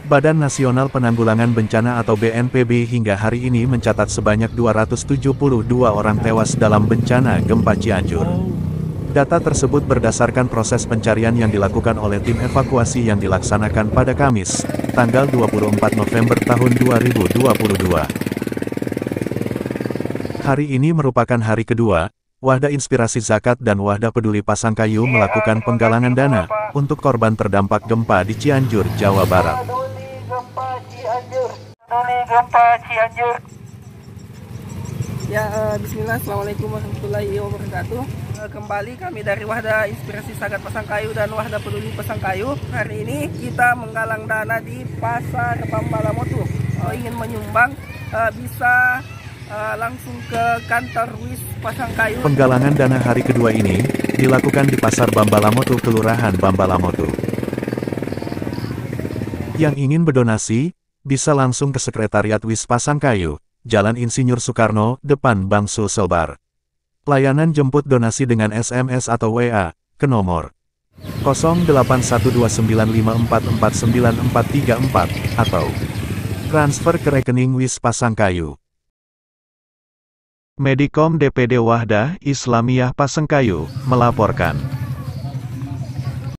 Badan Nasional Penanggulangan Bencana atau BNPB hingga hari ini mencatat sebanyak 272 orang tewas dalam bencana gempa Cianjur. Data tersebut berdasarkan proses pencarian yang dilakukan oleh tim evakuasi yang dilaksanakan pada Kamis, tanggal 24 November tahun 2022. Hari ini merupakan hari kedua, Wahda Inspirasi Zakat dan Wahda Peduli Pasangkayu melakukan penggalangan dana untuk korban terdampak gempa di Cianjur, Jawa Barat. Ya, bismillah, assalamualaikum warahmatullahi wabarakatuh. Kembali kami dari Wahda Inspirasi Zakat Pasangkayu dan Wahda Peduli Pasangkayu. Hari ini kita menggalang dana di Pasar Bambalamotu. Ingin menyumbang, bisa langsung ke kantor WIS Pasangkayu. Penggalangan dana hari kedua ini dilakukan di Pasar Bambalamotu, Kelurahan Bambalamotu. Yang ingin berdonasi bisa langsung ke Sekretariat WIS Pasangkayu, Jalan Insinyur Soekarno, depan Bank Sulselbar. Layanan jemput donasi dengan SMS atau WA ke nomor 081295449434 atau transfer ke rekening WIS Pasangkayu. Medikom DPD Wahda Islamiyah Pasangkayu melaporkan.